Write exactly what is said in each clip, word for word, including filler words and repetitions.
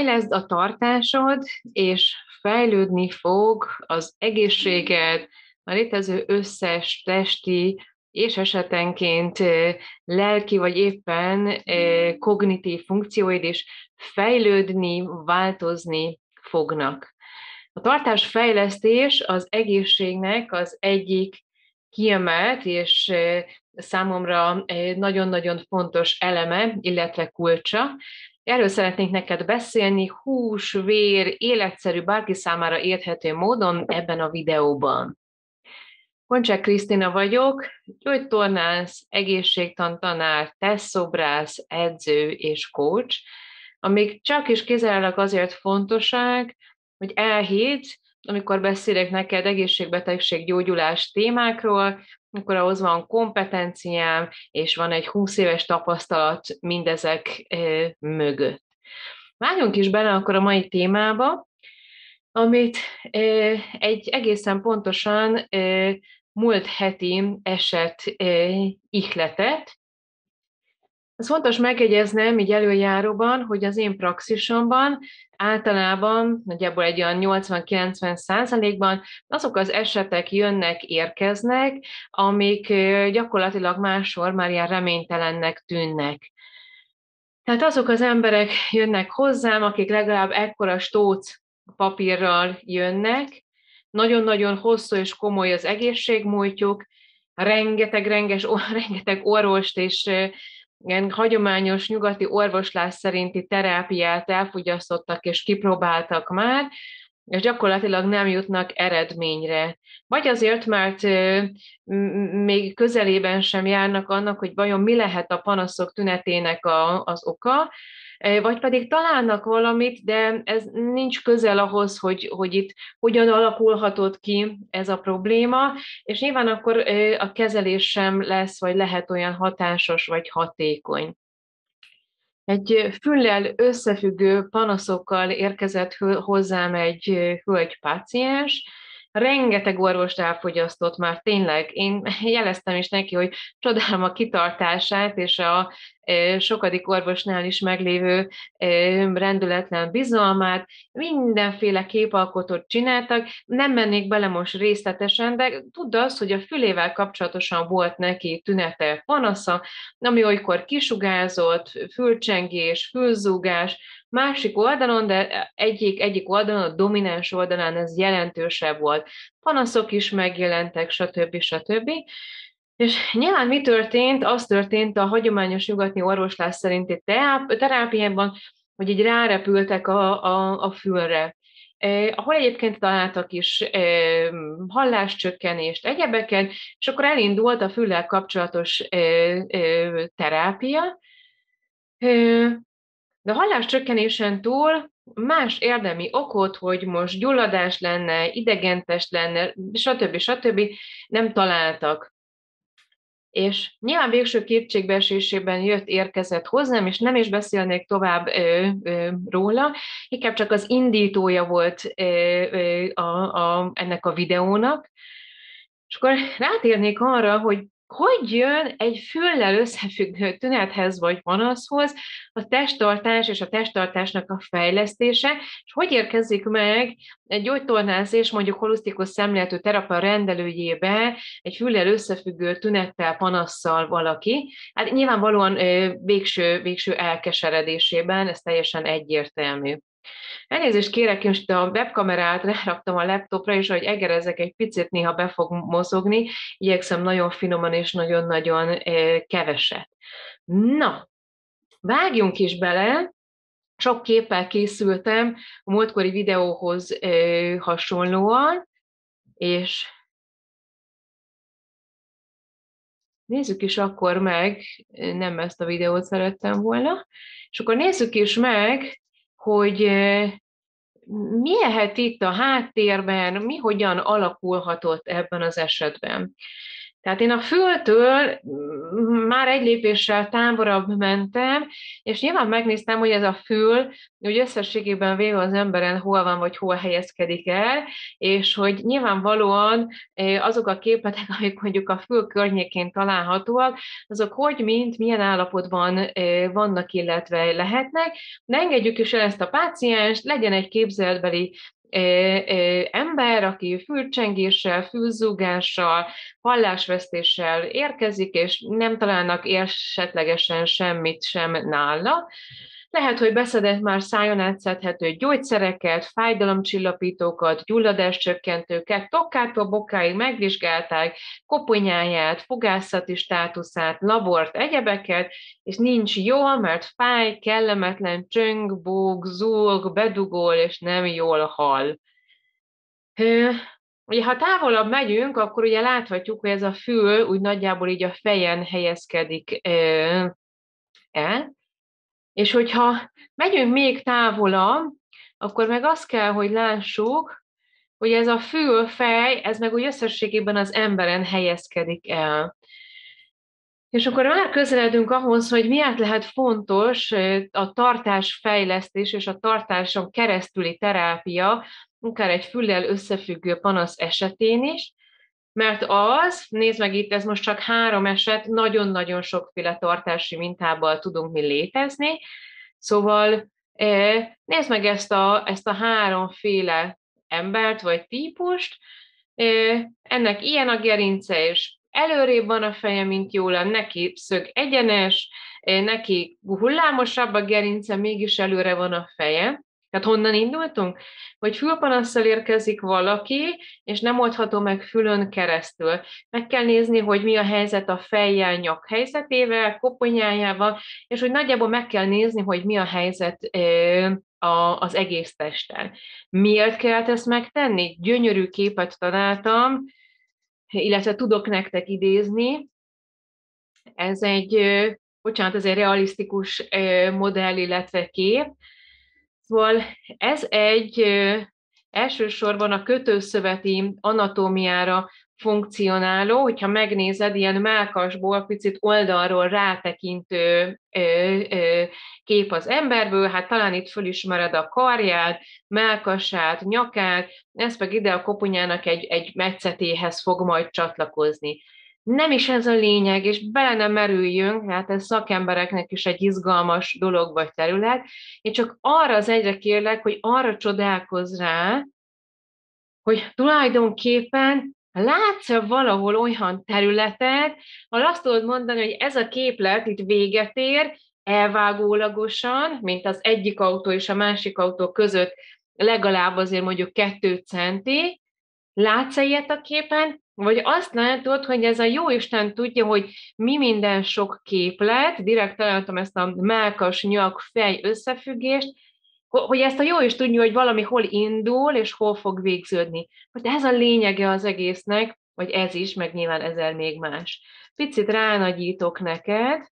Fejleszd a tartásod, és fejlődni fog az egészséged, a létező összes testi és esetenként eh, lelki vagy éppen eh, kognitív funkcióid is fejlődni, változni fognak. A tartásfejlesztés az egészségnek az egyik kiemelt és eh, számomra eh, nagyon-nagyon fontos eleme, illetve kulcsa. Erről szeretnék neked beszélni hús, vér, életszerű, bárki számára érthető módon ebben a videóban. Koncsák Krisztina vagyok, gyógytornász, egészségtantanár, tesztszobrász, edző és coach, amik csak is kizárólag azért fontosak, hogy elhidd, amikor beszélek neked egészségbetegség gyógyulás témákról, akkor ahhoz van kompetenciám, és van egy húsz éves tapasztalat mindezek e, mögött. Vágjunk is bele akkor a mai témába, amit e, egy egészen pontosan e, múlt heti eset e, ihletett. Ez fontos megjegyeznem így előjáróban, hogy az én praxisomban általában, nagyjából egy olyan nyolcvan-kilencven százalékban azok az esetek jönnek, érkeznek, amik gyakorlatilag máshol már ilyen reménytelennek tűnnek. Tehát azok az emberek jönnek hozzám, akik legalább ekkora stóc papírral jönnek, nagyon-nagyon hosszú és komoly az egészségmúltjuk, rengeteg, renges, rengeteg orvost és ilyen hagyományos nyugati orvoslás szerinti terápiát elfogyasztottak és kipróbáltak már, és gyakorlatilag nem jutnak eredményre. Vagy azért, mert még közelében sem járnak annak, hogy vajon mi lehet a panaszok tünetének a, az oka, vagy pedig találnak valamit, de ez nincs közel ahhoz, hogy, hogy itt hogyan alakulhatott ki ez a probléma, és nyilván akkor a kezelés sem lesz, vagy lehet olyan hatásos, vagy hatékony. Egy füllel összefüggő panaszokkal érkezett hozzám egy hölgy páciens, rengeteg orvost elfogyasztott már, tényleg. Én jeleztem is neki, hogy csodálom a kitartását, és a sokadik orvosnál is meglévő rendületlen bizalmát, mindenféle képalkotót csináltak, nem mennék bele most részletesen, de tudd azt, hogy a fülével kapcsolatosan volt neki tünete, panasza, ami olykor kisugázott, fülcsengés, fülzúgás, másik oldalon, de egyik, egyik oldalon, a domináns oldalán ez jelentősebb volt. Panaszok is megjelentek, stb. stb. És nyilván mi történt? Az történt a hagyományos nyugati orvoslás szerinti terápiában, hogy így rárepültek a, a, a fülre. Eh, ahol egyébként találtak is eh, halláscsökkenést, egyebeken, és akkor elindult a füllel kapcsolatos eh, eh, terápia. Eh, de a halláscsökkenésen túl más érdemi okot, hogy most gyulladás lenne, idegentes lenne, stb. stb. Nem találtak. És nyilván végső kétségbeesésében jött, érkezett hozzám, és nem is beszélnék tovább ö, ö, róla, inkább csak az indítója volt ö, ö, a, a, ennek a videónak. És akkor rátérnék arra, hogy hogy jön egy füllel összefüggő tünethez vagy panaszhoz a testtartás és a testtartásnak a fejlesztése, és hogy érkezik meg egy gyógytornász és mondjuk holisztikus szemléletű terapia rendelőjébe egy füllel összefüggő tünettel, panasszal valaki. Hát nyilvánvalóan végső, végső elkeseredésében ez teljesen egyértelmű. Elnézést kérek, most a webkamerát ráraktam a laptopra, és ahogy egerezek egy picit, néha be fog mozogni, igyekszem nagyon finoman és nagyon-nagyon keveset. Na, vágjunk is bele, sok képpel készültem a múltkori videóhoz hasonlóan, és nézzük is akkor meg, nem ezt a videót szerettem volna, és akkor nézzük is meg, hogy mi lehet itt a háttérben, mi hogyan alakulhatott ebben az esetben. Tehát én a fültől már egy lépéssel távolabb mentem, és nyilván megnéztem, hogy ez a fül, hogy összességében véve az emberen hol van, vagy hol helyezkedik el, és hogy nyilvánvalóan azok a képletek, amik mondjuk a fül környékén találhatóak, azok hogy, mint, milyen állapotban vannak, illetve lehetnek. De engedjük is el ezt a pácienst, legyen egy képzeletbeli ember, aki fülcsengéssel, fülzúgással, hallásvesztéssel érkezik, és nem találnak esetlegesen semmit sem nála. Lehet, hogy beszedett már szájon átszedhető gyógyszereket, fájdalomcsillapítókat, gyulladáscsökkentőket, tokkától bokáig megvizsgálták, koponyáját, fogászati státuszát, labort, egyebeket, és nincs jól, mert fáj, kellemetlen, csöng, bóg, zúg, bedugol, és nem jól hall. Ugye, ha távolabb megyünk, akkor ugye láthatjuk, hogy ez a fül úgy nagyjából így a fejen helyezkedik el, és hogyha megyünk még távolabb, akkor meg azt kell, hogy lássuk, hogy ez a fül-fej, ez meg úgy összességében az emberen helyezkedik el. És akkor már közeledünk ahhoz, hogy miért lehet fontos a tartásfejlesztés és a tartáson keresztüli terápia, akár egy füllel összefüggő panasz esetén is, mert az, nézd meg itt, ez most csak három eset, nagyon-nagyon sokféle tartási mintával tudunk mi létezni, szóval nézd meg ezt a, ezt a háromféle embert vagy típust, ennek ilyen a gerince, és előrébb van a feje, mint jól, neki szög egyenes, neki hullámosabb a gerince, mégis előre van a feje. Tehát honnan indultunk? Hogy fülpanasszal érkezik valaki, és nem oldható meg fülön keresztül. Meg kell nézni, hogy mi a helyzet a fejjel, nyak helyzetével, koponyájával, és hogy nagyjából meg kell nézni, hogy mi a helyzet az egész testtel. Miért kell ezt megtenni? Gyönyörű képet találtam, illetve tudok nektek idézni. Ez egy, bocsánat, ez egy realisztikus modell, illetve kép. Szóval ez egy elsősorban a kötőszöveti anatómiára funkcionáló, hogyha megnézed, ilyen mellkasból picit oldalról rátekintő kép az emberből, hát talán itt fölismered a karját, mellkasát, nyakát, ez pedig ide a koponyának egy, egy metszetéhez fog majd csatlakozni. Nem is ez a lényeg, és bele nem merüljünk, hát ez szakembereknek is egy izgalmas dolog vagy terület. Én csak arra az egyre kérlek, hogy arra csodálkozz rá, hogy tulajdonképpen látsz-e valahol olyan területet, ahol azt tudod mondani, hogy ez a képlet itt véget ér, elvágólagosan, mint az egyik autó és a másik autó között legalább azért mondjuk kettő centi, látsz-e ilyet a képen? Vagy azt látod, hogy ez a jóisten tudja, hogy mi minden sok képlet, direkt találtam ezt a mellkas, nyak, fej összefüggést, hogy ezt a jó is tudja, hogy valami hol indul, és hol fog végződni. Hogy ez a lényege az egésznek, vagy ez is, meg nyilván ezer még más. Picit ránagyítok neked.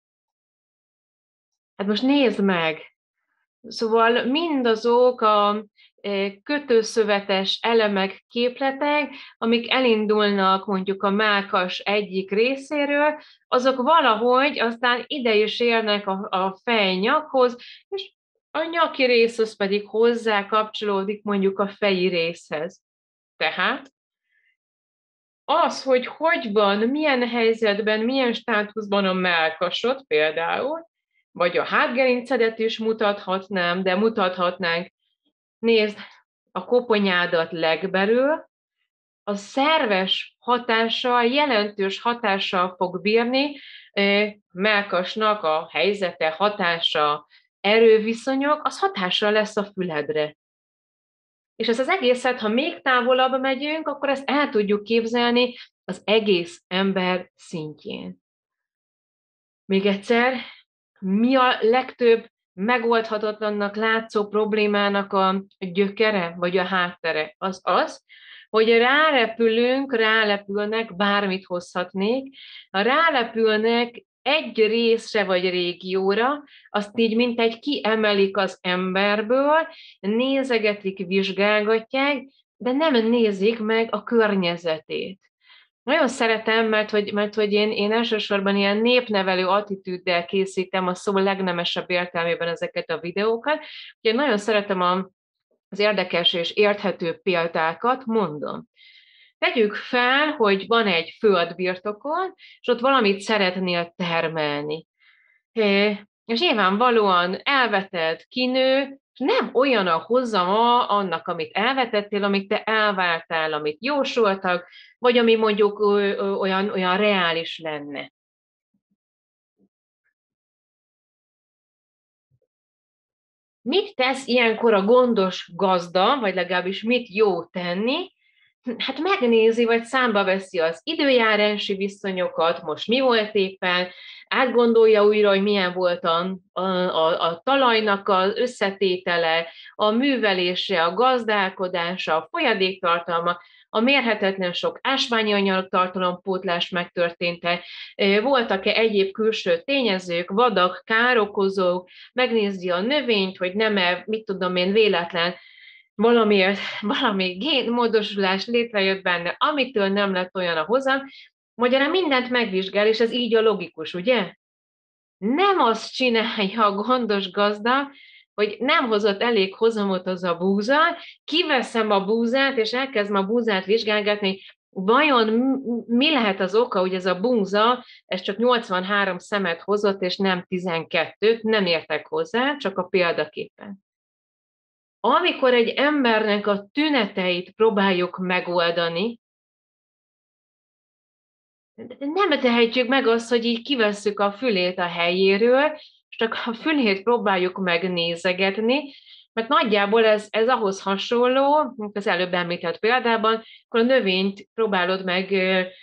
Hát most nézd meg! Szóval mindazok a kötőszövetes elemek, képletek, amik elindulnak mondjuk a mellkas egyik részéről, azok valahogy aztán ide is érnek a, a fejnyakhoz, és a nyaki rész az pedig hozzá kapcsolódik mondjuk a feji részhez. Tehát az, hogy hogy van, milyen helyzetben, milyen státuszban a mellkasod például, vagy a hátgerincedet is mutathatnám, de mutathatnánk. Nézd, a koponyádat legbelül, a szerves hatással, jelentős hatással fog bírni, mellkasnak a helyzete, hatása, erőviszonyok, az hatással lesz a füledre. És ez az egészet, ha még távolabb megyünk, akkor ezt el tudjuk képzelni az egész ember szintjén. Még egyszer, mi a legtöbb megoldhatatlannak látszó problémának a gyökere, vagy a háttere? Az az, hogy rárepülünk, rálepülnek, bármit hozhatnék, ha rálepülnek egy részre vagy régióra, azt így mint egy kiemelik az emberből, nézegetik, vizsgálgatják, de nem nézik meg a környezetét. Nagyon szeretem, mert hogy, mert hogy én, én elsősorban ilyen népnevelő attitűddel készítem a szó legnemesebb értelmében ezeket a videókat. Úgyhogy nagyon szeretem a, az érdekes és érthető példákat, mondom. Tegyük fel, hogy van egy földbirtokon, és ott valamit szeretnél termelni. És nyilvánvalóan elveted, kinő, és nem olyan a hozama annak, amit elvetettél, amit te elvártál, amit jósoltak, vagy ami mondjuk olyan, olyan reális lenne. Mit tesz ilyenkor a gondos gazda, vagy legalábbis mit jó tenni? Hát megnézi, vagy számba veszi az időjárási viszonyokat, most mi volt éppen, átgondolja újra, hogy milyen volt a, a, a, a talajnak az összetétele, a művelése, a gazdálkodása, a folyadéktartalma, a mérhetetlen sok ásványi anyagtartalom pótlás megtörtént-e, voltak-e egyéb külső tényezők, vadak, károkozók, megnézi a növényt, hogy nem-e, mit tudom én, véletlen valamiért, valami génmódosulás létrejött benne, amitől nem lett olyan a hozam, magyarán mindent megvizsgál, és ez így a logikus, ugye? Nem azt csinálja a gondos gazda, hogy nem hozott elég hozamot az a búza, kiveszem a búzát, és elkezdem a búzát vizsgálgatni, vajon mi lehet az oka, hogy ez a búza, ez csak nyolcvanhárom szemet hozott, és nem tizenkettőt, nem értek hozzá, csak a példaképpen. Amikor egy embernek a tüneteit próbáljuk megoldani, nem tehetjük meg azt, hogy így kivesszük a fülét a helyéről, és csak a fülét próbáljuk megnézegetni, mert nagyjából ez, ez ahhoz hasonló, mint az előbb említett példában, akkor a növényt próbálod meg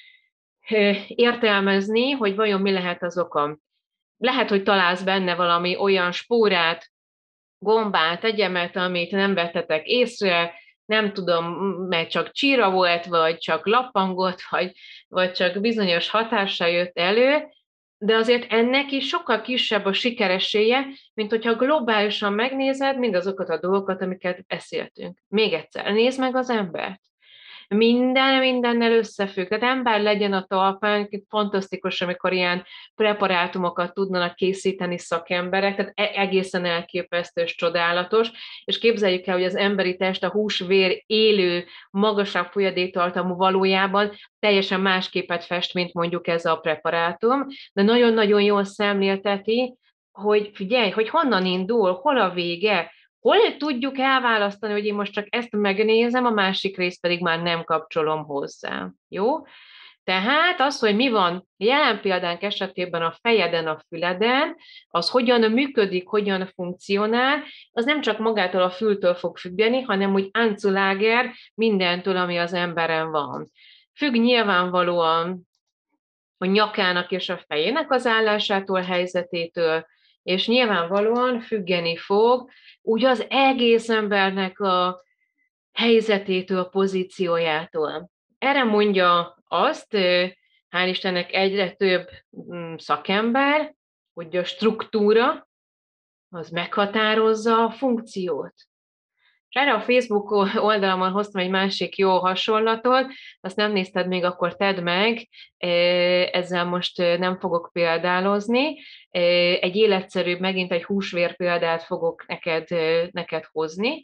értelmezni, hogy vajon mi lehet az oka. Lehet, hogy találsz benne valami olyan spórát, gombát, egyemet, amit nem vettetek észre, nem tudom, mert csak csíra volt, vagy csak lappangott, vagy, vagy csak bizonyos hatása jött elő, de azért ennek is sokkal kisebb a sikeressége, mint hogyha globálisan megnézed mindazokat a dolgokat, amiket beszéltünk. Még egyszer, nézd meg az embert. Minden mindennel összefügg. Tehát ember legyen a talpán, fantasztikus, amikor ilyen preparátumokat tudnak készíteni szakemberek, tehát e- egészen elképesztő és csodálatos, és képzeljük el, hogy az emberi test a húsvér élő, magasabb folyadéktartalmú valójában teljesen más képet fest, mint mondjuk ez a preparátum, de nagyon-nagyon jól szemlélteti, hogy figyelj, hogy honnan indul, hol a vége, hol tudjuk elválasztani, hogy én most csak ezt megnézem, a másik részt pedig már nem kapcsolom hozzá. Jó? Tehát az, hogy mi van jelen példánk esetében a fejeden, a füleden, az hogyan működik, hogyan funkcionál, az nem csak magától a fültől fog függeni, hanem úgy ánculáger mindentől, ami az emberen van. Függ nyilvánvalóan a nyakának és a fejének az állásától, helyzetétől, és nyilvánvalóan függeni fog úgy az egész embernek a helyzetétől, pozíciójától. Erre mondja azt, hál' Istennek egyre több szakember, hogy a struktúra az meghatározza a funkciót. És erre a Facebook oldalamon hoztam egy másik jó hasonlatot, azt nem nézted még, akkor tedd meg, ezzel most nem fogok példálozni. Egy életszerűbb, megint egy húsvér példát fogok neked, neked hozni.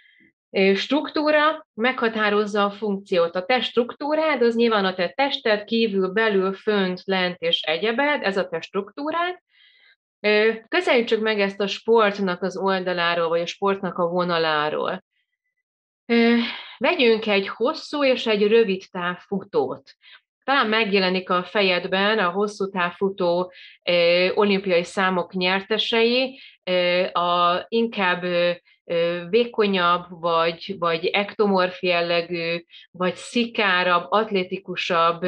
Struktúra meghatározza a funkciót. A te struktúrád, az nyilván a te tested kívül, belül, fönt, lent és egyebed, ez a te struktúrád. Közelítsük meg ezt a sportnak az oldaláról, vagy a sportnak a vonaláról. Vegyünk egy hosszú és egy rövid távfutót. Talán megjelenik a fejedben a hosszú távfutó olimpiai számok nyertesei, a inkább vékonyabb, vagy, vagy ektomorf jellegű, vagy szikárabb, atlétikusabb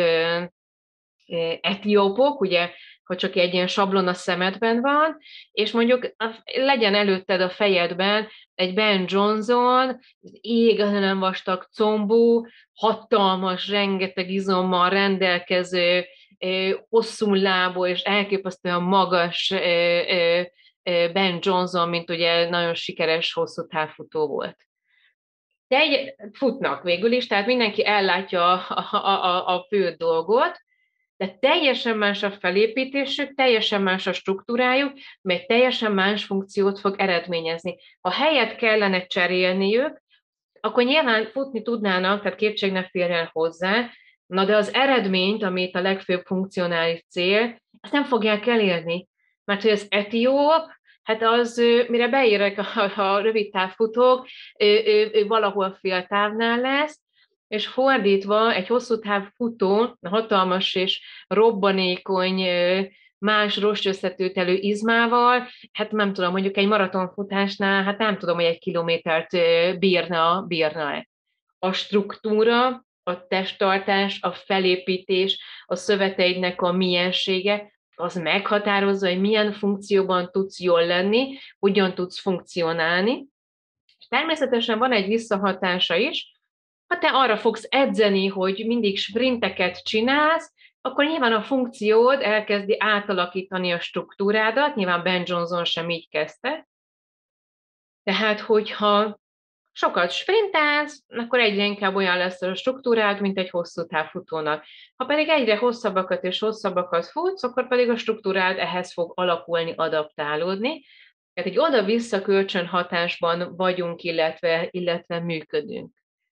etiópok, ugye, hogy csak egy ilyen sablon a szemedben van, és mondjuk legyen előtted a fejedben egy Ben Johnson, égelen vastag combú, hatalmas, rengeteg izommal rendelkező, hosszú lábú és elképesztően magas Ben Johnson, mint ugye nagyon sikeres hosszú távfutó volt. Telj, futnak végül is, tehát mindenki ellátja a, a, a, a fő dolgot, de teljesen más a felépítésük, teljesen más a struktúrájuk, meg teljesen más funkciót fog eredményezni. Ha helyet kellene cserélniük, akkor nyilván futni tudnának, tehát kétség ne férjen hozzá, na de az eredményt, amit a legfőbb funkcionális cél, azt nem fogják elérni. Mert hogy az etióp, hát az, mire beérek a, a rövid távfutók, ő, ő, ő valahol fél távnál lesz, és fordítva egy hosszú táv futó, hatalmas és robbanékony, más rossz összetőtelő izmával, hát nem tudom, mondjuk egy maratonfutásnál, hát nem tudom, hogy egy kilométert bírna, bírna-e. A struktúra, a testtartás, a felépítés, a szöveteidnek a miensége, az meghatározza, hogy milyen funkcióban tudsz jól lenni, hogyan tudsz funkcionálni. És természetesen van egy visszahatása is, ha te arra fogsz edzeni, hogy mindig sprinteket csinálsz, akkor nyilván a funkciód elkezdi átalakítani a struktúrádat, nyilván Ben Johnson sem így kezdte. Tehát, hogyha sokat sprintálsz, akkor egyre inkább olyan lesz a struktúrád, mint egy hosszú távfutónak. Ha pedig egyre hosszabbakat és hosszabbakat futsz, akkor pedig a struktúrád ehhez fog alakulni, adaptálódni. Tehát egy oda-vissza kölcsönhatásban vagyunk, illetve, illetve működünk.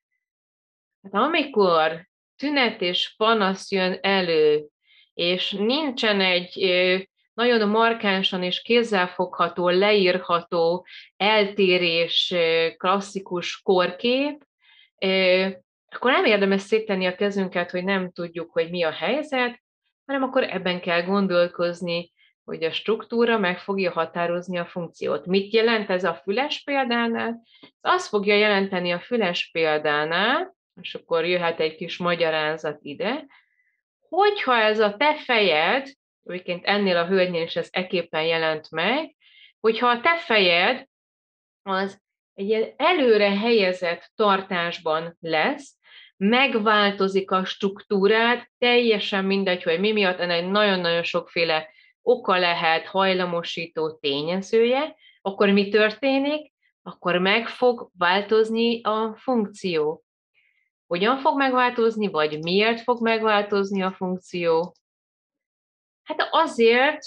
Hát amikor tünet és panasz jön elő, és nincsen egy nagyon markánsan és kézzelfogható, leírható eltérés, klasszikus korkép, akkor nem érdemes széttenni a kezünket, hogy nem tudjuk, hogy mi a helyzet, hanem akkor ebben kell gondolkozni, hogy a struktúra meg fogja határozni a funkciót. Mit jelent ez a füles példánál? Ez azt fogja jelenteni a füles példánál, és akkor jöhet egy kis magyarázat ide, hogyha ez a te fejed, egyébként ennél a hölgynél is ez eképpen jelent meg, hogyha a te fejed az egy ilyen előre helyezett tartásban lesz, megváltozik a struktúrát, teljesen mindegy, hogy mi miatt, ennek nagyon-nagyon sokféle oka lehet, hajlamosító tényezője, akkor mi történik? Akkor meg fog változni a funkció. Hogyan fog megváltozni, vagy miért fog megváltozni a funkció? Hát azért,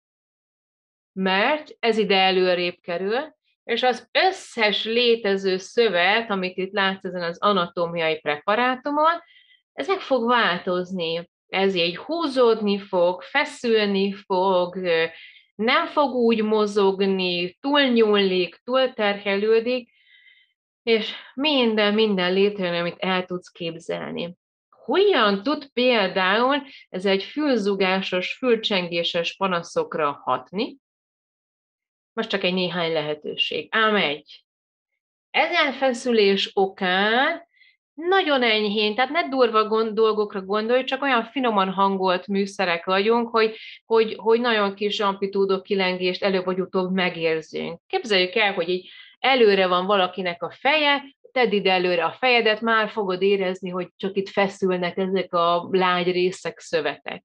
mert ez ide előrébb kerül, és az összes létező szövet, amit itt látsz ezen az anatómiai preparátumon, ez meg fog változni. Ez így húzódni fog, feszülni fog, nem fog úgy mozogni, túlnyúlik, túlterhelődik, és minden, minden létrejön, amit el tudsz képzelni. Hogyan tud például ez egy fülzugásos, fülcsengéses panaszokra hatni? Most csak egy néhány lehetőség. Ám egy. Ezen feszülés okán nagyon enyhén, tehát ne durva gond, dolgokra gondolj, csak olyan finoman hangolt műszerek vagyunk, hogy, hogy, hogy nagyon kis amplitúdok kilengést előbb vagy utóbb megérzünk. Képzeljük el, hogy így előre van valakinek a feje, tedd ide előre a fejedet, már fogod érezni, hogy csak itt feszülnek ezek a lágy részek, szövetek.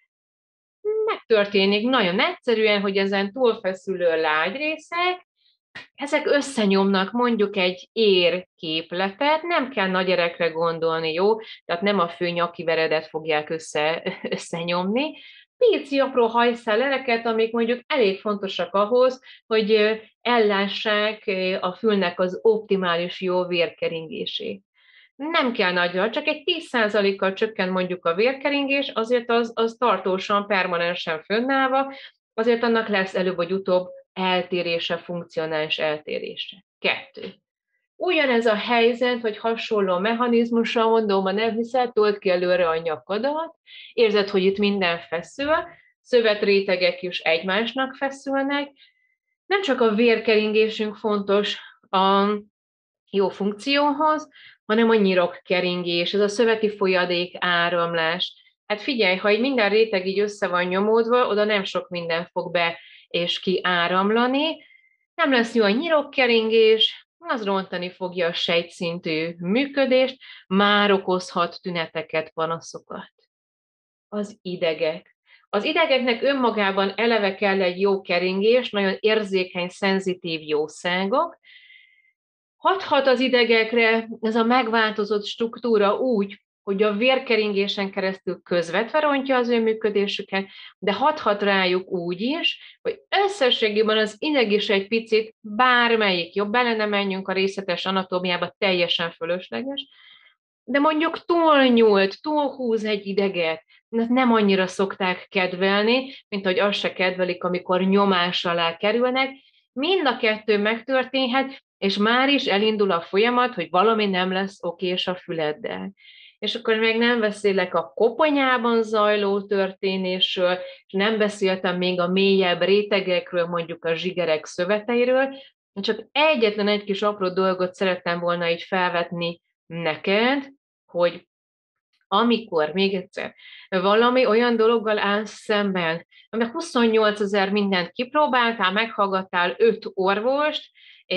Megtörténik nagyon egyszerűen, hogy ezen túlfeszülő lágy részek, ezek összenyomnak mondjuk egy érképletet, nem kell nagy erekre gondolni, jó? Tehát nem a fő nyakiveredet fogják össze, összenyomni, pici apró hajszáleleket, amik mondjuk elég fontosak ahhoz, hogy ellássák a fülnek az optimális jó vérkeringését. Nem kell nagyra, csak egy tíz százalékkal csökken mondjuk a vérkeringés, azért az, az tartósan, permanensen fönnállva, azért annak lesz előbb vagy utóbb eltérése, funkcionális eltérése. Kettő. Ugyanez a helyzet, vagy hasonló mechanizmusra mondom, ha nem hiszel, told ki előre a nyakadat, érzed, hogy itt minden feszül, szövetrétegek is egymásnak feszülnek, nem csak a vérkeringésünk fontos a jó funkcióhoz, hanem a nyirokkeringés, ez a szöveti folyadék áramlás. Hát figyelj, ha így minden réteg így össze van nyomódva, oda nem sok minden fog be és kiáramlani, nem lesz jó a nyirokkeringés, az rontani fogja a sejtszintű működést, már okozhat tüneteket, panaszokat. Az idegek. Az idegeknek önmagában eleve kell egy jó keringés, nagyon érzékeny, szenzitív jószágok, Hathat az idegekre ez a megváltozott struktúra úgy, hogy a vérkeringésen keresztül közvetve rontja az ő működésüket, de hathat rájuk úgy is, hogy összességében az ideg is egy picit, bármelyik, jobb bele nem menjünk a részletes anatómiába, teljesen fölösleges, de mondjuk túlnyúlt, túlhúz egy ideget, nem annyira szokták kedvelni, mint hogy azt se kedvelik, amikor nyomás alá kerülnek. Mind a kettő megtörténhet, és már is elindul a folyamat, hogy valami nem lesz okés a füleddel. És akkor még nem beszélek a koponyában zajló történésről, és nem beszéltem még a mélyebb rétegekről, mondjuk a zsigerek szöveteiről, csak egyetlen egy kis apró dolgot szerettem volna így felvetni neked, hogy amikor, még egyszer, valami olyan dologgal állsz szemben, amiben huszonnyolc ezer mindent kipróbáltál, meghallgattál öt orvost,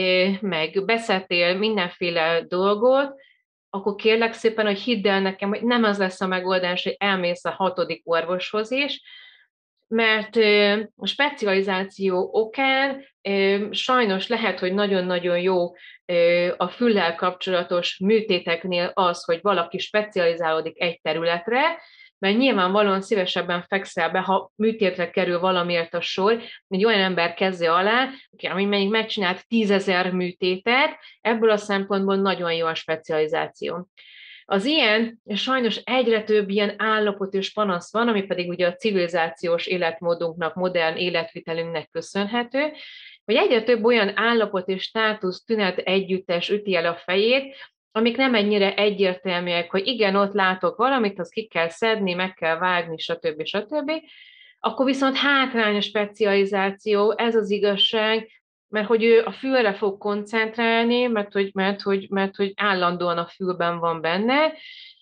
meg beszéltél mindenféle dolgot, akkor kérlek szépen, hogy hidd el nekem, hogy nem az lesz a megoldás, hogy elmész a hatodik orvoshoz is, mert a specializáció okán sajnos lehet, hogy nagyon-nagyon jó a füllel kapcsolatos műtéteknél az, hogy valaki specializálódik egy területre, mert nyilvánvalóan szívesebben fekszel be, ha műtétre kerül valamiért a sor, egy olyan ember kezze alá, ami még megcsinált tízezer műtétet, ebből a szempontból nagyon jó a specializáció. Az ilyen, és sajnos egyre több ilyen állapot és panasz van, ami pedig ugye a civilizációs életmódunknak, modern életvitelünknek köszönhető, hogy egyre több olyan állapot és státusz tünet együttes üti el a fejét, amik nem ennyire egyértelműek, hogy igen, ott látok valamit, azt ki kell szedni, meg kell vágni, stb. stb. Akkor viszont hátrány a specializáció, ez az igazság, mert hogy ő a fülre fog koncentrálni, mert hogy, mert, hogy, mert hogy állandóan a fülben van benne,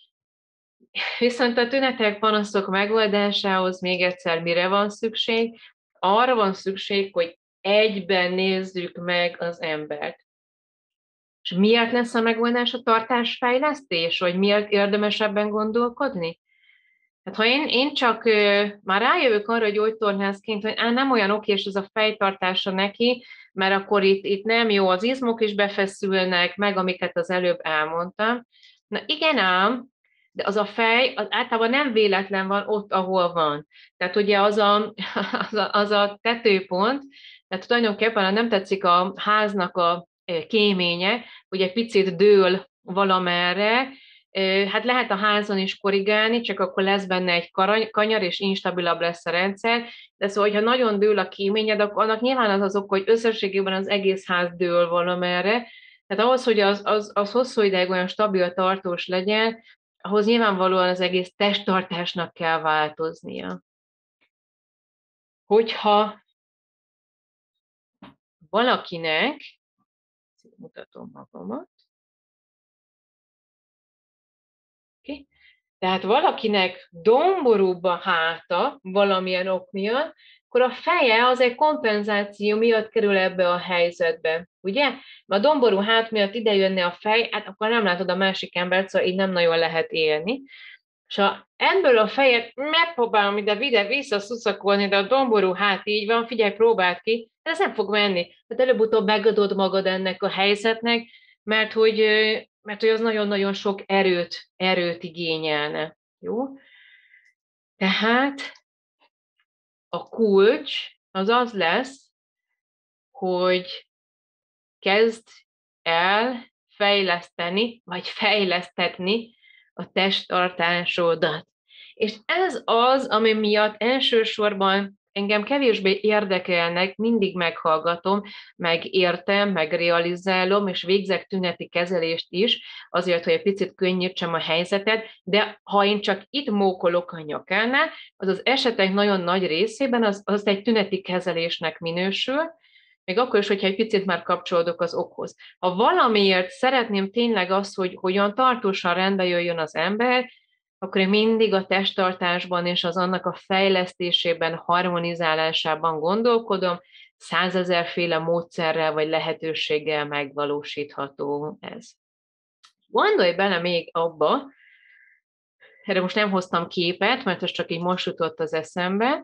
viszont a tünetek, panaszok megoldásához még egyszer mire van szükség? Arra van szükség, hogy egyben nézzük meg az embert. És miért lesz a megoldás a tartásfejlesztés, vagy miért érdemes ebben gondolkodni? Hát ha én, én csak ö, már rájövök arra, hogy gyógytornászként, hogy á, nem olyan okés ez a fejtartása neki, mert akkor itt, itt nem jó, az izmok is befeszülnek, meg amiket az előbb elmondtam. Na igen ám, de az a fej az általában nem véletlen van ott, ahol van. Tehát ugye az a, az a, az a tetőpont, tehát tulajdonképpen, ha nem tetszik a háznak a kéménye, hogy egy picit dől valamerre, hát lehet a házon is korrigálni, csak akkor lesz benne egy kanyar, és instabilabb lesz a rendszer, de szóval, hogyha nagyon dől a kéményed, akkor annak nyilván az az ok, hogy összességében az egész ház dől valamerre, tehát ahhoz, hogy az, az, az hosszú ideig olyan stabil, tartós legyen, ahhoz nyilvánvalóan az egész testtartásnak kell változnia. Hogyha valakinek, mutatom magamat, okay. Tehát valakinek domborúbb a háta valamilyen ok miatt, akkor a feje az egy kompenzáció miatt kerül ebbe a helyzetbe, ugye? Mert a domború hát miatt ide jönne a fej, hát akkor nem látod a másik embert, szóval így nem nagyon lehet élni. És ha ebből a fejet megpróbálom ide vide visszaszuszakolni, de a domború hát így van, figyelj, próbáld ki, ez nem fog menni. Tehát előbb-utóbb megadod magad ennek a helyzetnek, mert hogy, mert hogy az nagyon-nagyon sok erőt, erőt igényelne. Jó? Tehát a kulcs az az lesz, hogy kezd el fejleszteni, vagy fejlesztetni a testtartásodat. És ez az, ami miatt elsősorban engem kevésbé érdekelnek, mindig meghallgatom, meg értem, meg realizálom, és végzek tüneti kezelést is, azért, hogy egy picit könnyítsem a helyzetet, de ha én csak itt mókolok a nyakánál, az az esetek nagyon nagy részében az, az egy tüneti kezelésnek minősül, még akkor is, hogyha egy picit már kapcsolódok az okhoz. Ha valamiért szeretném tényleg azt, hogy hogyan tartósan rendbe jöjjön az ember, akkor én mindig a testtartásban és az annak a fejlesztésében, harmonizálásában gondolkodom, százezerféle módszerrel vagy lehetőséggel megvalósítható ez. Gondolj bele még abba, erre most nem hoztam képet, mert ez csak így most jutott az eszembe.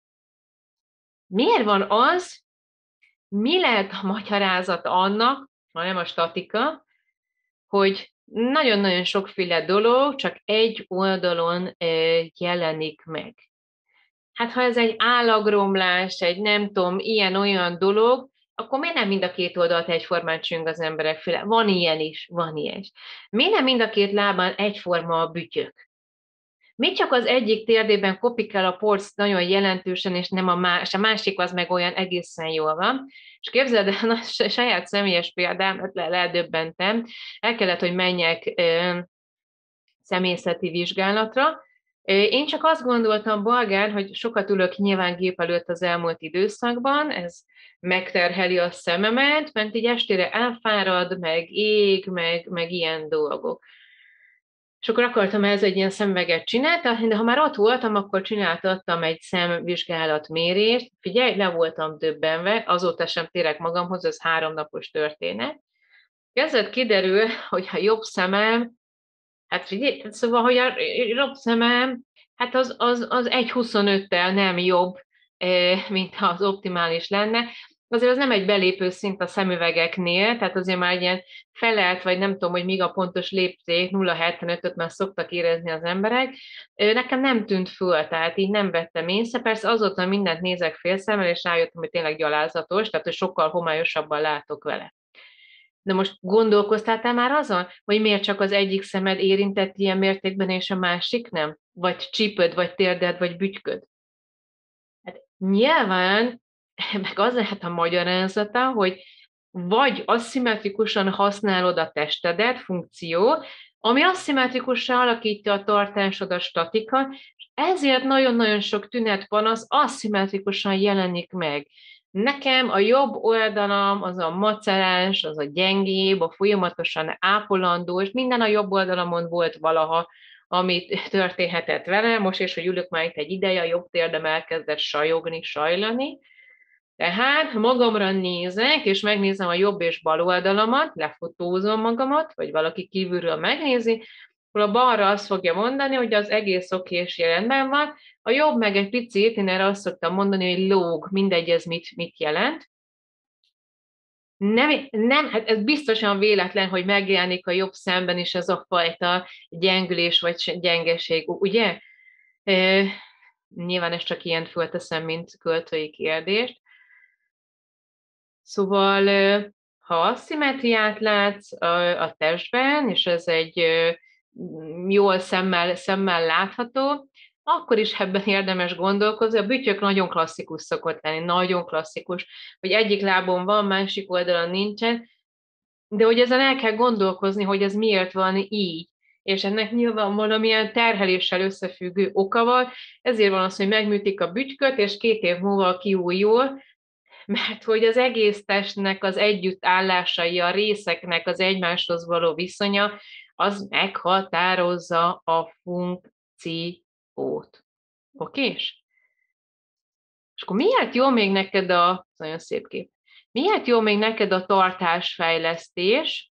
Miért van az, mi lehet a magyarázat annak, hanem a statika, hogy nagyon-nagyon sokféle dolog csak egy oldalon jelenik meg. Hát ha ez egy állagromlás, egy nem tudom, ilyen-olyan dolog, akkor miért nem mind a két oldalt egyformán csüng az emberek füle? Van ilyen is, van ilyen is. Miért nem mind a két lábán egyforma a bütyök? Mi csak az egyik térdében kopik el a porc nagyon jelentősen, és nem a, más, a másik az meg olyan egészen jól van. És képzeld el, na, saját személyes példám, le, ledöbbentem, el kellett, hogy menjek ö, személyzeti vizsgálatra. Én csak azt gondoltam, Bolgár, hogy sokat ülök nyilván gép előtt az elmúlt időszakban, ez megterheli a szememet, mert így estére elfárad, meg ég, meg, meg ilyen dolgok. És akkor akartam ez egy ilyen szemüveget csinálni, de ha már ott voltam, akkor csináltattam egy szemvizsgálatmérést. Figyelj, le voltam döbbenve, azóta sem térek magamhoz, ez háromnapos történet. Kezdett kiderül, hogy a jobb szemem, hát figyelj, szóval, hogy a jobb szemem, hát az, az, az egy huszonöttel nem jobb, mint az optimális lenne. Azért az nem egy belépő szint a szemüvegeknél, tehát azért már ilyen felelt, vagy nem tudom, hogy míg a pontos lépték, nulla egész hetvenötöt már szoktak érezni az emberek. Nekem nem tűnt föl, tehát így nem vettem észre. Persze azóta mindent nézek félszemmel, és rájöttem, hogy tényleg gyalázatos, tehát hogy sokkal homályosabban látok vele. De most gondolkoztál te már azon, hogy miért csak az egyik szemed érintett ilyen mértékben, és a másik nem? Vagy csípőd, vagy térded, vagy bütyköd? Hát nyilván, meg az lehet a magyarázata, hogy vagy aszimmetrikusan használod a testedet, funkció, ami aszimmetrikusan alakítja a tartásod, a statika, és ezért nagyon-nagyon sok tünetpanasz aszimmetrikusan jelenik meg. Nekem a jobb oldalam az a macerás, az a gyengébb, a folyamatosan ápolandó, és minden a jobb oldalamon volt valaha, amit történhetett vele, most is, hogy ülök már itt egy ideje, a jobb térdem elkezdett sajogni, sajlani. Tehát magamra nézek, és megnézem a jobb és bal oldalamat, lefotózom magamat, vagy valaki kívülről megnézi, akkor a balra azt fogja mondani, hogy az egész oké és rendben van, a jobb meg egy picit, én erre azt szoktam mondani, hogy lóg, mindegy ez mit, mit jelent. Nem, nem, hát ez biztosan véletlen, hogy megjelenik a jobb szemben is ez a fajta gyengülés vagy gyengeség, ugye? E, nyilván ez csak ilyen fölteszem, mint költői kérdést. Szóval, ha aszimmetriát látsz a, a testben, és ez egy jól szemmel, szemmel látható, akkor is ebben érdemes gondolkozni. A bütyök nagyon klasszikus szokott lenni, nagyon klasszikus, hogy egyik lábon van, másik oldalon nincsen, de hogy ezen el kell gondolkozni, hogy ez miért van így, és ennek nyilván valamilyen terheléssel összefüggő oka van, ezért van az, hogy megműtik a bütyköt, és két év múlva kiújul, mert hogy az egész testnek az együttállásai, a részeknek az egymáshoz való viszonya, az meghatározza a funkciót. Okés? És akkor miért jó még neked a, nagyon szép kép, miért jó még neked a tartásfejlesztés?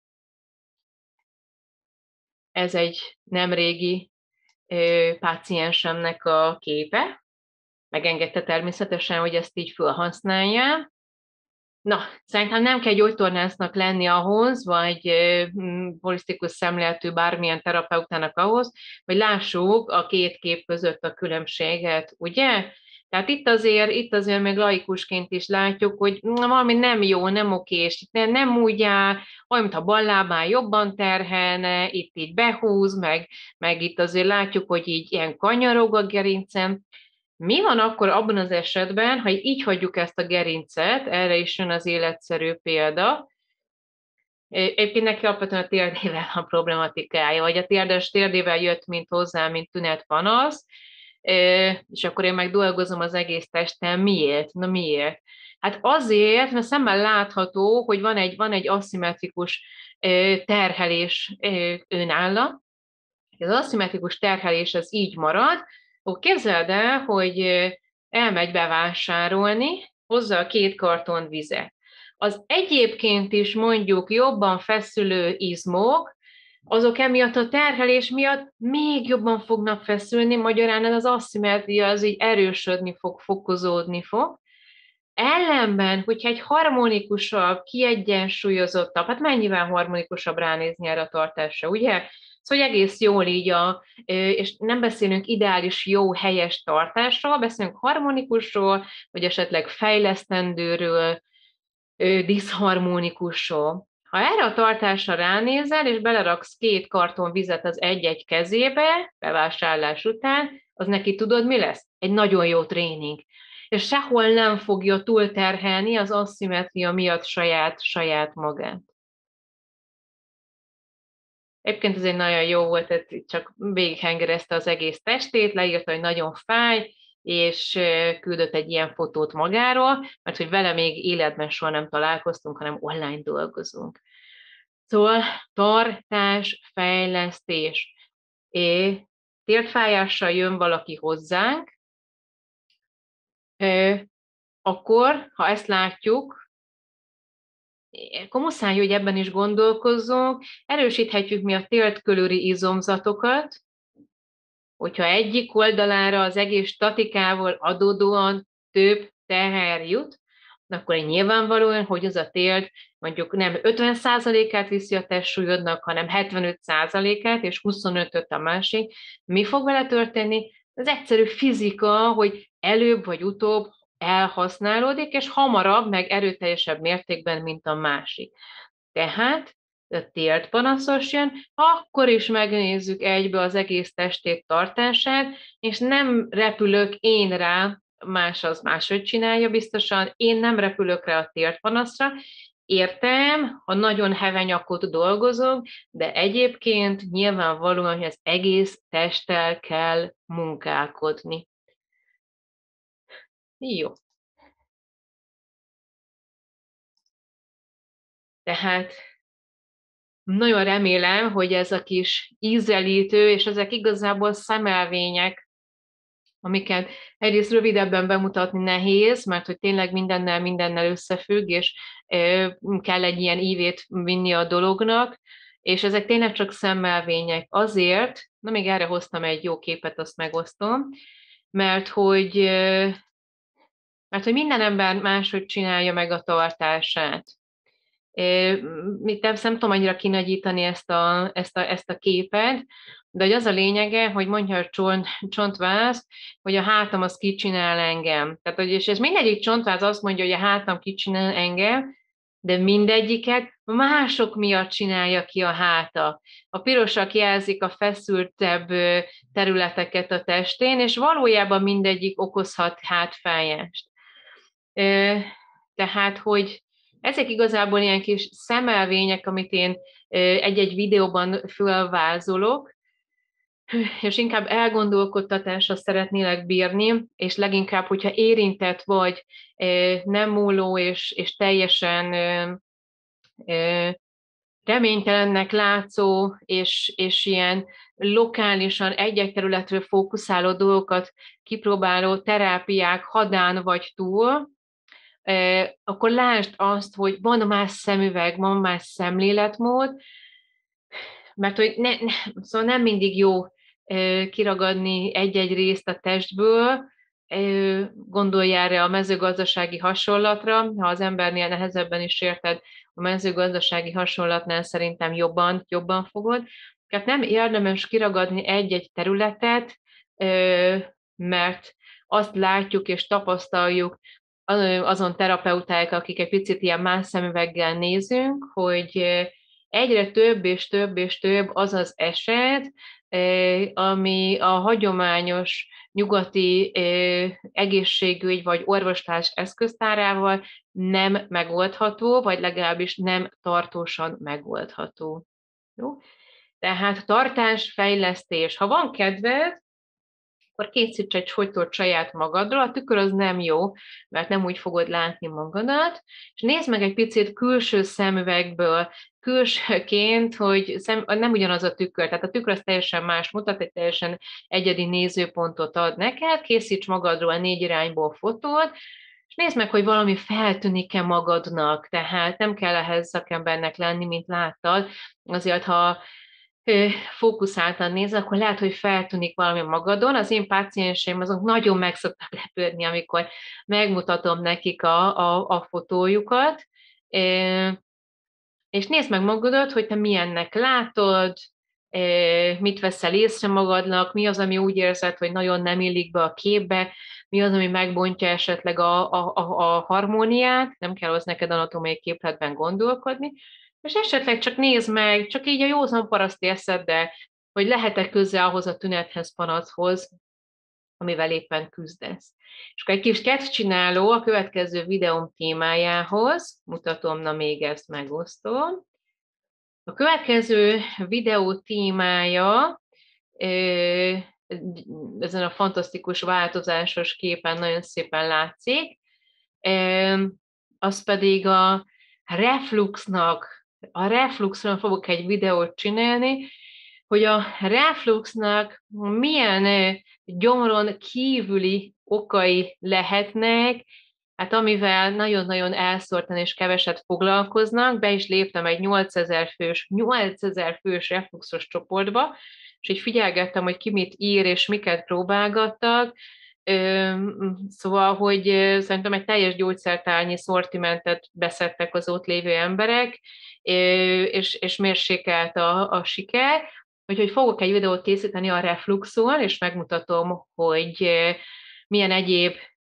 Ez egy nemrégi ö, páciensemnek a képe, megengedte természetesen, hogy ezt így felhasználja. Na, szerintem nem kell gyógytornásznak lenni ahhoz, vagy holisztikus szemléletű bármilyen terapeutának ahhoz, hogy lássuk a két kép között a különbséget, ugye? Tehát itt azért, itt azért még laikusként is látjuk, hogy valami nem jó, nem okés, nem, nem úgy áll, olyan, mint a bal lábán jobban terhelne, itt így behúz, meg, meg itt azért látjuk, hogy így ilyen kanyarog a gerincem. Mi van akkor abban az esetben, ha így hagyjuk ezt a gerincet, erre is jön az életszerű példa, egyébként neki alapvetően a térdével a problematikája, vagy a térdes térdével jött, mint hozzá, mint tünetpanasz, és akkor én meg dolgozom az egész testen. Miért? Na miért? Hát azért, mert szemmel látható, hogy van egy, van egy aszimmetrikus terhelés önállal. Az aszimmetrikus terhelés az így marad, akkor képzeld el, hogy elmegy bevásárolni, hozza a két karton vizet. Az egyébként is mondjuk jobban feszülő izmok, azok emiatt a terhelés miatt még jobban fognak feszülni, magyarán az asszimetria az így erősödni fog, fokozódni fog. Ellenben, hogyha egy harmonikusabb, kiegyensúlyozottabb, hát mennyivel harmonikusabb ránézni erre a tartásra, ugye? Szóval egész jól így a, és nem beszélünk ideális, jó, helyes tartásról, beszélünk harmonikusról, vagy esetleg fejlesztendőről, diszharmonikusról. Ha erre a tartásra ránézel, és beleraksz két karton vizet az egy-egy kezébe, bevásárlás után, az neki tudod, mi lesz? Egy nagyon jó tréning. És sehol nem fogja túlterhelni az asszimetria miatt saját, saját magát. Egyébként ez egy nagyon jó volt, tehát csak végighengerezte az egész testét, leírta, hogy nagyon fáj, és küldött egy ilyen fotót magáról, mert hogy vele még életben soha nem találkoztunk, hanem online dolgozunk. Szóval tartás, fejlesztés. É, térfájással jön valaki hozzánk, akkor, ha ezt látjuk, akkor muszáj, hogy ebben is gondolkozzunk, erősíthetjük mi a télt körüli izomzatokat, hogyha egyik oldalára az egész statikával adódóan több teher jut, akkor nyilvánvalóan, hogy az a télt mondjuk nem ötven százalékát viszi a testsúlyodnak, hanem hetvenöt százalékát, és huszonötöt a másik. Mi fog vele történni? Az egyszerű fizika, hogy előbb vagy utóbb elhasználódik, és hamarabb, meg erőteljesebb mértékben, mint a másik. Tehát a télt panaszos jön, akkor is megnézzük egybe az egész testét, tartását, és nem repülök én rá, más az máshogy csinálja biztosan, én nem repülök rá a télt panaszra, értem, ha nagyon hevenyakot dolgozom, de egyébként nyilvánvalóan, hogy az egész testtel kell munkálkodni. Jó. Tehát nagyon remélem, hogy ez a kis ízelítő, és ezek igazából szemelvények, amiket egyrészt rövidebben bemutatni nehéz, mert hogy tényleg mindennel mindennel összefügg, és kell egy ilyen ívét vinni a dolognak, és ezek tényleg csak szemmelvények. Azért, na még erre hoztam egy jó képet, azt megosztom, mert hogy, mert hogy minden ember máshogy csinálja meg a tartását. Mit nem, nem tudom annyira kinagyítani ezt a, ezt, a, ezt a képet, de hogy az a lényege, hogy mondja a csont, csontváz, hogy a hátam az kicsinál engem. Tehát, hogy, és ez mindegyik csontváz azt mondja, hogy a hátam kicsinál engem, de mindegyiket mások miatt csinálja ki a háta. A pirosak jelzik a feszültebb területeket a testén, és valójában mindegyik okozhat hátfájást. Tehát, hogy ezek igazából ilyen kis szemelvények, amit én egy-egy videóban fölvázolok, és inkább elgondolkodtatásra szeretnélek bírni, és leginkább, hogyha érintett vagy, nem múló és, és teljesen reménytelennek látszó, és, és ilyen lokálisan egy-egy területről fókuszáló dolgokat kipróbáló terápiák hadán vagy túl, akkor lásd azt, hogy van más szemüveg, van más szemléletmód, mert hogy ne, ne, szóval nem mindig jó kiragadni egy-egy részt a testből, gondolj erre a mezőgazdasági hasonlatra, ha az embernél nehezebben is érted, a mezőgazdasági hasonlatnál szerintem jobban, jobban fogod. Tehát nem érdemes kiragadni egy-egy területet, mert azt látjuk és tapasztaljuk azon terapeuták, akik egy picit ilyen más szemüveggel nézünk, hogy egyre több és több és több az az eset, ami a hagyományos nyugati egészségügy vagy orvoslás eszköztárával nem megoldható, vagy legalábbis nem tartósan megoldható. Jó? Tehát tartás, fejlesztés. Ha van kedved, akkor készíts egy fotót saját magadról, a tükör az nem jó, mert nem úgy fogod látni magadat, és nézd meg egy picit külső szemüvegből, külsőként, hogy szem, nem ugyanaz a tükör, tehát a tükör az teljesen más mutat, egy teljesen egyedi nézőpontot ad neked, készíts magadról négy irányból fotót, és nézd meg, hogy valami feltűnik-e magadnak, tehát nem kell ehhez szakembernek lenni, mint láttad, azért, ha fókuszáltan nézel, akkor lehet, hogy feltűnik valami magadon. Az én pácienseim azok nagyon meg szoktak lepődni, amikor megmutatom nekik a, a, a fotójukat, és nézd meg magadat, hogy te milyennek látod, mit veszel észre magadnak, mi az, ami úgy érzed, hogy nagyon nem illik be a képbe, mi az, ami megbontja esetleg a, a, a, a harmóniát, nem kell az neked anatómiai képletben gondolkodni, és esetleg csak nézd meg, csak így a józan paraszti eszeddel, hogy lehet-e köze ahhoz a tünethez, panaszhoz, amivel éppen küzdesz. És akkor egy kis kedvcsináló a következő videóm témájához, mutatom, na még ezt megosztom. A következő videó témája ezen a fantasztikus változásos képen nagyon szépen látszik, az pedig a refluxnak, a refluxról fogok egy videót csinálni, hogy a refluxnak milyen gyomron kívüli okai lehetnek, hát amivel nagyon-nagyon elszórtan és keveset foglalkoznak, be is léptem egy nyolcezer fős, nyolcezer fős refluxos csoportba, és így figyelgettem, hogy ki mit ír és miket próbálgattak, szóval, hogy szerintem egy teljes gyógyszertárnyi szortimentet beszedtek az ott lévő emberek, és, és mérsékelt a, a siker, úgyhogy fogok egy videót készíteni a refluxon, és megmutatom, hogy milyen egyéb,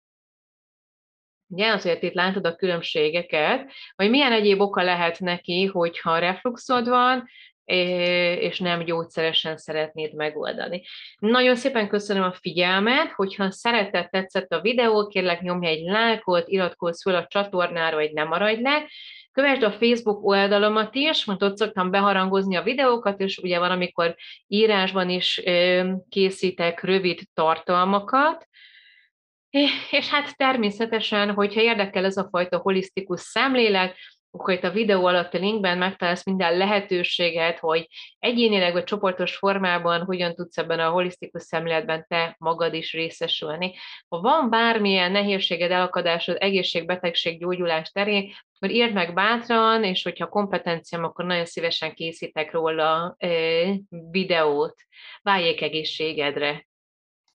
ugye azért itt látod a különbségeket, hogy milyen egyéb oka lehet neki, hogyha refluxod van, és nem gyógyszeresen szeretnéd megoldani. Nagyon szépen köszönöm a figyelmet, hogyha szeretett, tetszett a videó, kérlek nyomj egy lájkot, iratkozz fel a csatornára, hogy ne maradj le, kövesd a Facebook oldalamat is, mert ott szoktam beharangozni a videókat, és ugye van, amikor írásban is készítek rövid tartalmakat, és hát természetesen, hogyha érdekel ez a fajta holisztikus szemlélet, akkor itt a videó alatt a linkben megtalálsz minden lehetőséget, hogy egyénileg vagy csoportos formában hogyan tudsz ebben a holisztikus szemléletben te magad is részesülni. Ha van bármilyen nehézséged, elakadásod, egészség, betegség, gyógyulás terén, akkor írd meg bátran, és hogyha kompetenciám, akkor nagyon szívesen készítek róla videót. Váljék egészségedre!